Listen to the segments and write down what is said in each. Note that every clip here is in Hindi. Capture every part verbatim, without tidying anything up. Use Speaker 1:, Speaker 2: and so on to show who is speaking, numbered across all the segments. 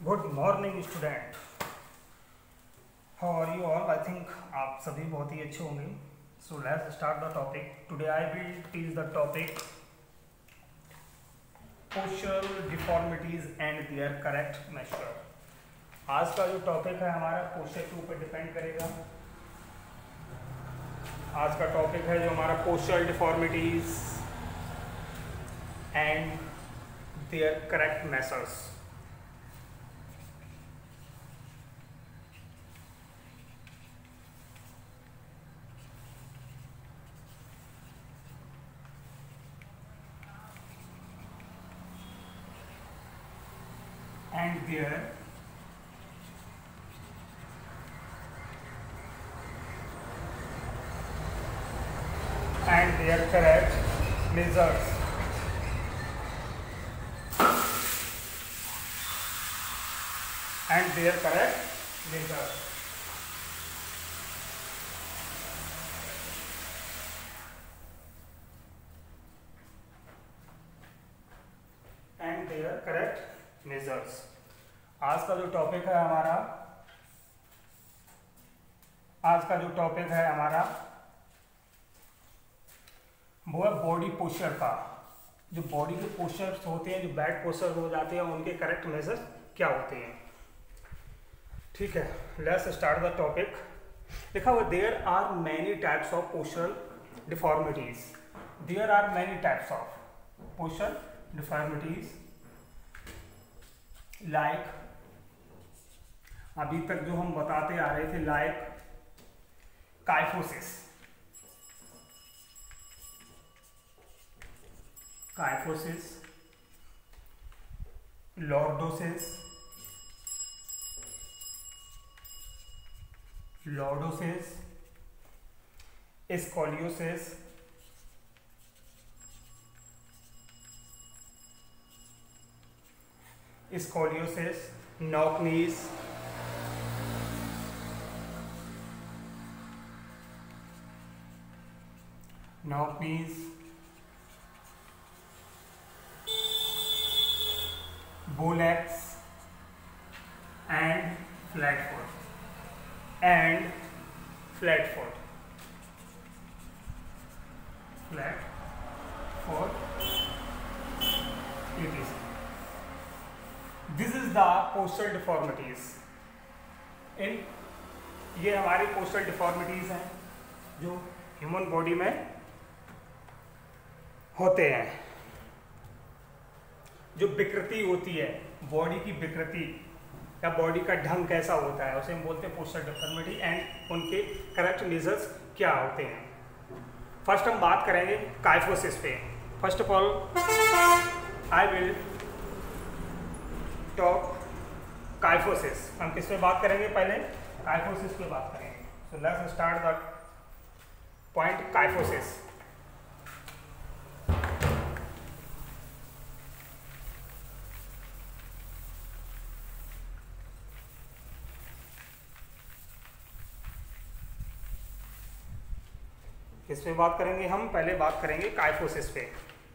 Speaker 1: Good morning student, how are you all. I think आप सभी बहुत ही अच्छे होंगे। So let's start the topic. Today I will teach the topic postural deformities and their correct measure. आज का जो टॉपिक है हमारा पोस्चर के ऊपर डिपेंड करेगा। आज का टॉपिक है जो हमारा postural deformities and their correct measures. and their and their correct measures. And their correct measures. And their correct measures. आज का जो टॉपिक है हमारा आज का जो टॉपिक है हमारा वो है बॉडी पोस्चर का। जो बॉडी के पोस्चर्स होते हैं, जो बैड पोस्चर हो जाते हैं, उनके करेक्ट मेजर्स क्या होते हैं। ठीक है, लेट्स स्टार्ट द टॉपिक। लिखा हुआ there are many types of postural deformities. There are many types of postural deformities like like, अभी तक जो हम बताते आ रहे थे, like kyphosis kyphosis lordosis lordosis scoliosis scoliosis knock knees knock knees bow legs and flat foot and flat foot flat foot it is this is the postural deformities. इन ये हमारी पोस्चरल डिफॉर्मिटीज हैं जो ह्यूमन बॉडी में होते हैं। जो विकृति होती है, बॉडी की विकृति या बॉडी का ढंग कैसा होता है, उसे हम बोलते हैं पोस्चरल डिफॉर्मिटी। एंड उनके करेक्ट मेजर्स क्या होते हैं। फर्स्ट हम बात करेंगे काइफोसिस पे। First of all I will talk kyphosis. हम किस पे बात करेंगे? पहले काइफोसिस पे बात करेंगे। So let's start the point kyphosis. किस पे बात करेंगे हम? पहले बात करेंगे काइफोसिस पे।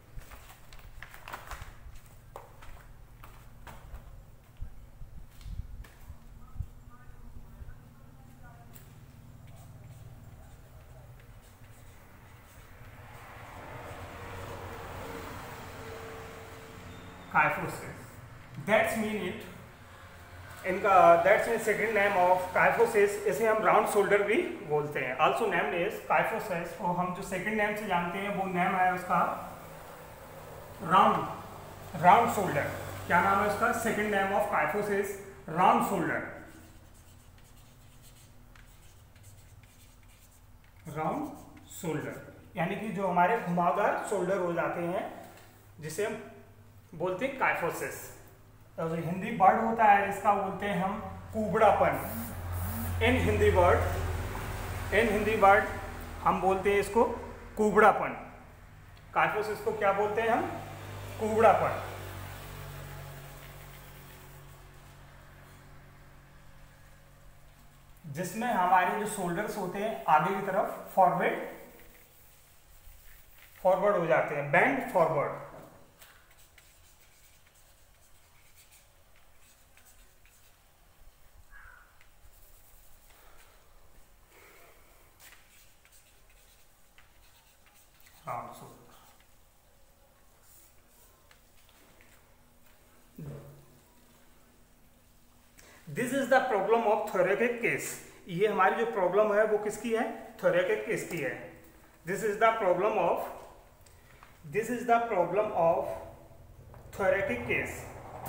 Speaker 1: काइफोसिस, दैट्स मीन इट इनका that's mean second name of kyphosis. इसे हम राउंड शोल्डर भी बोलते हैं। Also name is kyphosis. और हम जो सेकेंड नेम से जानते हैं वो नेम है उसका राउंड राउंड शोल्डर। क्या नाम है उसका? Second name of kyphosis round shoulder. Round shoulder यानी कि जो हमारे घुमावदार शोल्डर हो जाते हैं, जिसे हम बोलते हैं काइफोसिस। तो जो हिंदी वर्ड होता है इसका बोलते हैं हम कुबड़ापन। In Hindi word in Hindi word हम बोलते हैं इसको कुबड़ापन। काइफोसिस को क्या बोलते हैं हम? कुबड़ापन। जिसमें हमारे जो शोल्डर्स होते हैं आगे की तरफ फॉरवर्ड फॉरवर्ड हो जाते हैं, bend forward. round shoulder. This is the problem of thoracic case. ये हमारी जो प्रॉब्लम है वो किसकी है? थोरेकिक केस की है. This is the problem of this is the problem of thoracic case.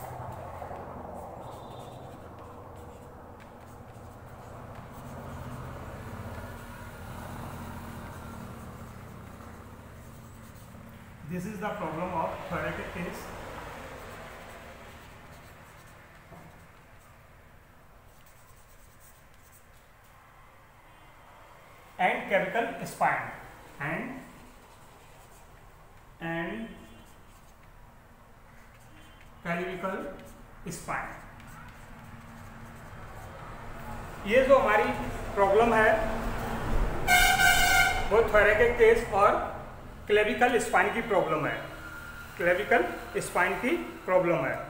Speaker 1: This is the problem of thoracic case. And clavicle spine and and clavicle spine. ये जो हमारी प्रॉब्लम है वो थोरेकिक केस और क्लेविकल स्पाइन की प्रॉब्लम है. क्लेविकल स्पाइन की प्रॉब्लम है.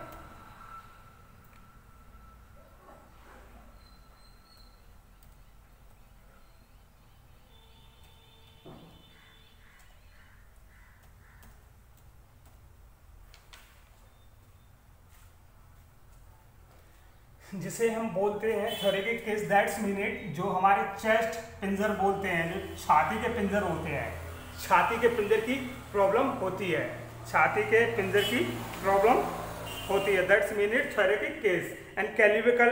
Speaker 1: जिसे हम बोलते हैं थोरेकिक केस. दैट्स मीन जो हमारे चेस्ट पिंजर बोलते हैं, जो छाती के पिंजर होते हैं, छाती के पिंजर की प्रॉब्लम होती है. छाती के पिंजर की प्रॉब्लम होती है. That's mean it thoracic case. And clavicle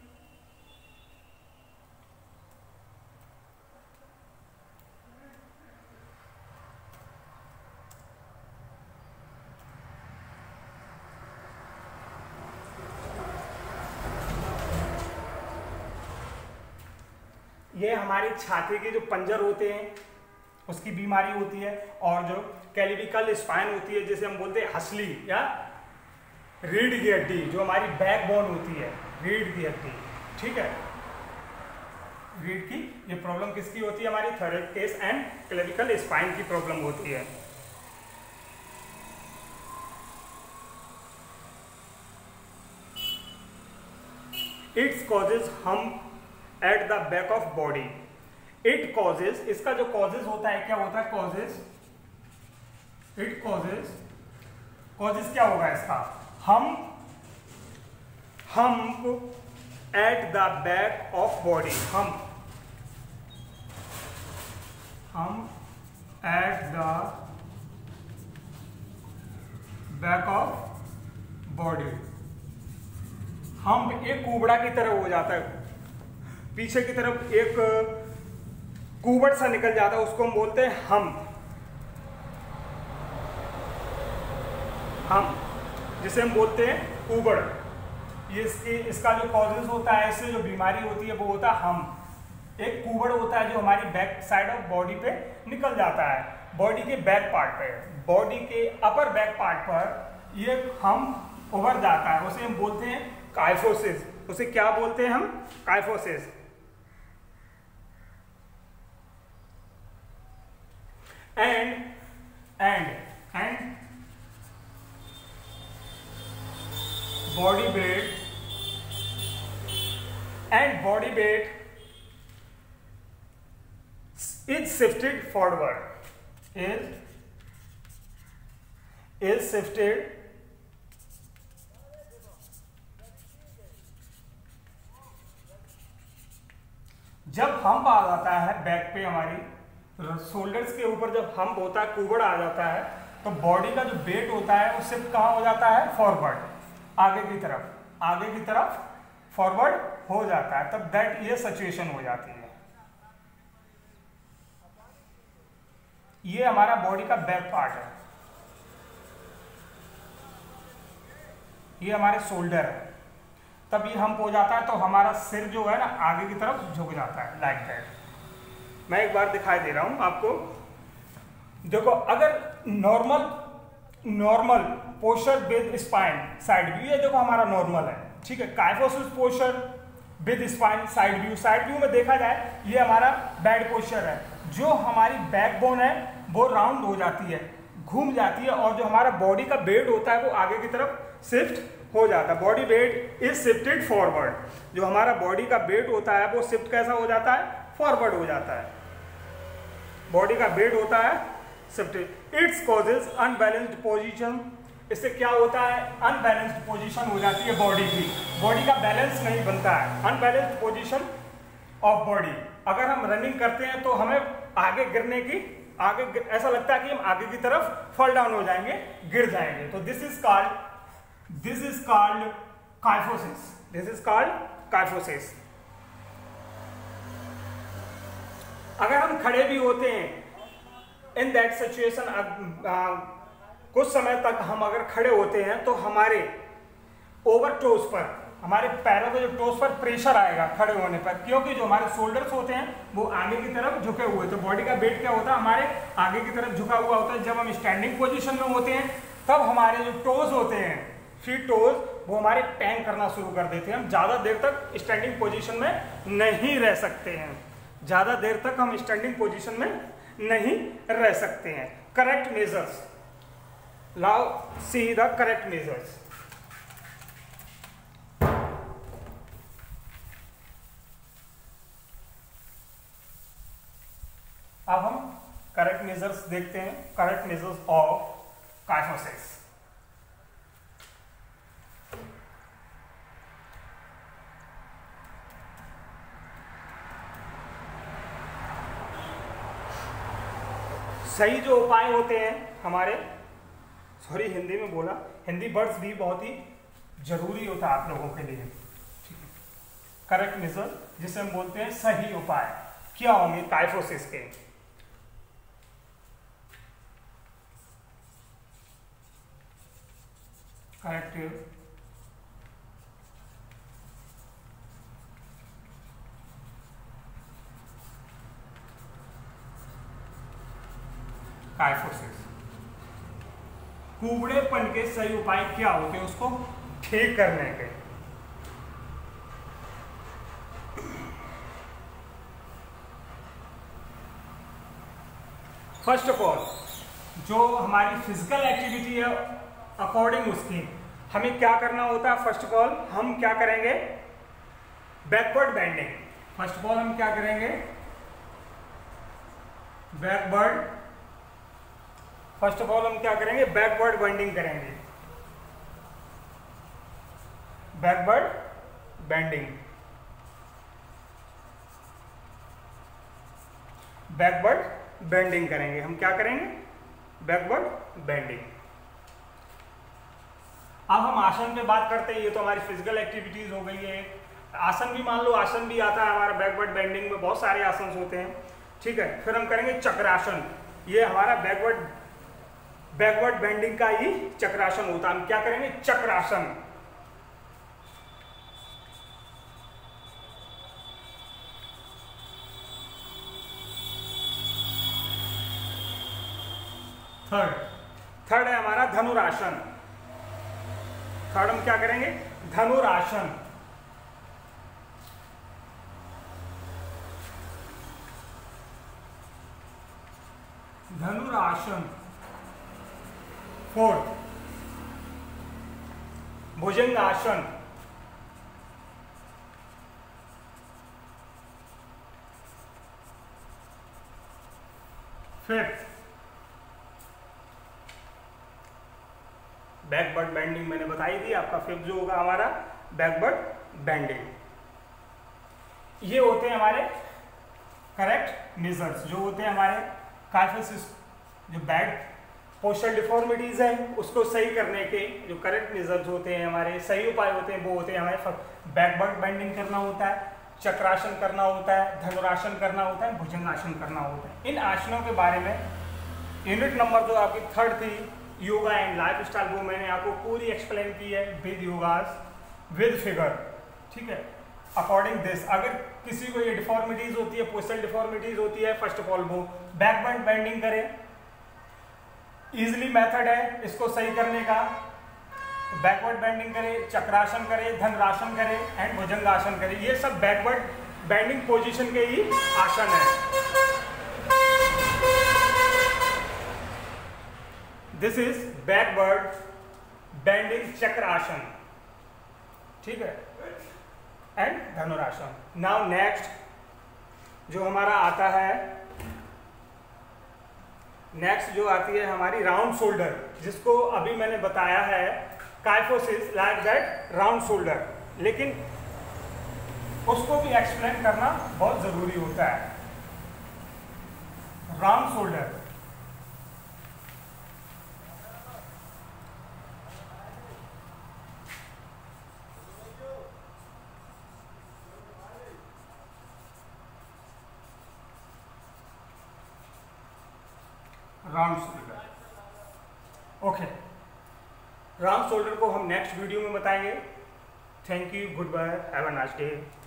Speaker 1: ये हमारी छाती के जो पंजर होते हैं उसकी बीमारी होती है. और जो क्लेविकल स्पाइन होती है जिसे हम बोलते हैं हसली या रीढ़ की हड्डी, जो हमारी बैकबोन होती है, रीढ़ की हड्डी. ठीक है, रीढ़ की ये प्रॉब्लम किसकी होती है? हमारी thoracic case and clavicle spine की प्रॉब्लम होती है. It's causes hump at the back of body. It causes, इसका जो कॉजेज होता है क्या होता है? कॉजेज इट कॉजेज कॉजेज क्या होगा इसका? Hump hump at the back of body. Hump hump at the back of body. हम एक कुबड़ा की तरह हो जाता है, पीछे की तरफ एक कुबड़ सा निकल जाता है, उसको हम बोलते हैं हम. हम जिसे हम बोलते हैं कुबड़. ये इसके इसका जो कॉजेज होता है, इससे जो बीमारी होती है वो होता है हम. एक कुबड़ होता है जो हमारी बैक साइड ऑफ बॉडी पे निकल जाता है, बॉडी के बैक पार्ट पे, बॉडी के अपर बैक पार्ट पर ये हम उभर जाता है. उसे हम बोलते हैं काइफोसिस. उसे क्या बोलते हैं हम? Kyphosis. And and and body weight and body weight is shifted forward. Is is shifted जब हम्प आ जाता है बैक पे, हमारी शोल्डर्स के ऊपर जब हम्प होता है, कुबड़ आ जाता है, तो बॉडी का जो वेट होता है वो शिफ्ट कहाँ हो जाता है? फॉरवर्ड, आगे की तरफ. आगे की तरफ फॉरवर्ड हो जाता है. तब दैट ये सिचुएशन हो जाती है. ये हमारा बॉडी का बैक पार्ट है, ये हमारे शोल्डर है. तब ये हम्प हो जाता है तो हमारा सिर जो है ना आगे की तरफ झुक जाता है, लाइक दैट. मैं एक बार दिखाई दे रहा हूं आपको. देखो, अगर normal normal posture with spine side view, ये देखो हमारा नॉर्मल है. ठीक है, kyphosis posture with spine side view. Side view में देखा जाए ये हमारा बैड पोस्चर है. जो हमारी बैकबोन है वो राउंड हो जाती है, घूम जाती है, और जो हमारा बॉडी का वेट होता है वो आगे की तरफ शिफ्ट हो जाता है. Body weight is shifted forward. जो हमारा बॉडी का वेट होता है वो शिफ्ट कैसा हो जाता है? फॉरवर्ड हो जाता है. बॉडी का वेट होता है shift. It's causes unbalanced position, इससे क्या होता है, अनबैलेंस्ड पोजीशन हो जाती है बॉडी की, बॉडी का बैलेंस नहीं बनता है, अनबैलेंस्ड पोजीशन ऑफ बॉडी। अगर हम रनिंग करते हैं तो हमें आगे गिरने की, आगे ऐसा लगता है कि हम आगे की तरफ फॉल डाउन हो जाएंगे, गिर जाएंगे। तो this is called this is called kyphosis, this is called kyphosis. अगर हम खड़े भी होते हैं इन दैट सिचुएशन, कुछ समय तक हम अगर खड़े होते हैं तो हमारे ओवर टोस पर, हमारे पैरों के जो टोस पर प्रेशर आएगा खड़े होने पर, क्योंकि जो हमारे शोल्डर्स होते हैं वो आगे की तरफ झुके हुए, तो बॉडी का वेट क्या होता है, हमारे आगे की तरफ झुका हुआ होता है। जब हम स्टैंडिंग पोजीशन में होते हैं तब हमारे जो टोज होते हैं, फीट टोज, वो हमारे पैंग करना शुरू कर देते हैं। हम ज़्यादा देर तक स्टैंडिंग पोजीशन में नहीं रह सकते हैं, ज़्यादा देर तक हम स्टैंडिंग पोजीशन में नहीं रह सकते हैं। Correct measures, now see the correct measures. अब हम करेक्ट मेजर्स देखते हैं, करेक्ट मेजर्स ऑफ काइफोसिस। सही जो उपाय होते हैं हमारे, सॉरी हिंदी में बोला, हिंदी वर्ड्स भी बहुत ही जरूरी होता है आप लोगों के लिए। करेक्ट मेजर जिसे हम बोलते हैं सही उपाय, क्या होंगे काइफोसिस के। करेक्टिव काइफोसिस, कुबड़ेपन के सही उपाय क्या होते हैं उसको ठीक करने के। फर्स्ट ऑफ ऑल जो हमारी फिजिकल एक्टिविटी है अकॉर्डिंग उसकी हमें क्या करना होता है। फर्स्ट ऑफ ऑल हम क्या करेंगे, backward bending. First of all हम क्या करेंगे, बैकवर्ड फर्स्ट ऑफ ऑल हम क्या करेंगे, बैकवर्ड बेंडिंग करेंगे, बैकवर्ड बेंडिंग, बैकवर्ड बेंडिंग करेंगे। हम क्या करेंगे, बैकवर्ड बेंडिंग। अब हम आसन पे बात करते हैं, ये तो हमारी फिजिकल एक्टिविटीज हो गई है। आसन भी मान लो, आसन भी आता है हमारा बैकवर्ड बेंडिंग में, बहुत सारे आसन होते हैं, ठीक है। फिर हम करेंगे चक्रासन, ये हमारा बैकवर्ड बैकवर्ड बेंडिंग का ही चक्रासन होता है। हम क्या करेंगे, चक्रासन। थर्ड थर्ड है हमारा धनुरासन। थर्ड हम क्या करेंगे, Dhanurasana. Dhanurasana. Fourth Bhujangasana. Fifth backward bending, मैंने बताई थी आपका। फिफ्थ जो होगा हमारा बैकवर्ड बेंडिंग। ये होते हैं हमारे करेक्ट मेजर्स, जो होते हैं हमारे काइफोसिस, जो बैड पोस्चरल डिफॉर्मिटीज है उसको सही करने के जो करेक्ट मेजर्स होते हैं, हमारे सही उपाय होते हैं, वो होते हैं हमारे बैकवर्ड बेंडिंग करना होता है, चक्रासन करना होता है, धनुरासन करना होता है, भुजंगासन करना होता है। इन आसनों के बारे में यूनिट नंबर जो आपकी थर्ड थी, योगा एंड लाइफ स्टाइल, वो मैंने आपको पूरी एक्सप्लेन की है विद योगास विद फिगर, ठीक है। अकॉर्डिंग दिस अगर किसी को ये डिफॉर्मिटीज होती है, पोस्चरल डिफॉर्मिटीज होती है, फर्स्ट ऑफ ऑल वो बैकवर्ड बेंडिंग करे, इजिली मेथड है इसको सही करने का। बैकवर्ड बेंडिंग करे, चक्रासन करे, धनुरासन करे एंड भुजंगासन करे, ये सब बैकवर्ड बेंडिंग पोजीशन के ही आसन है। This is backward bending Chakrasana, ठीक है, एंड धनुरासन। नाउ नेक्स्ट जो हमारा आता है नेक्स्ट जो आती है हमारी राउंड शोल्डर, जिसको अभी मैंने बताया है kyphosis like that round shoulder, लेकिन उसको भी एक्सप्लेन करना बहुत ज़रूरी होता है। Round shoulder, round shoulder, okay. Round shoulder को हम नेक्स्ट वीडियो में बताएंगे। Thank you, good bye, have a nice day.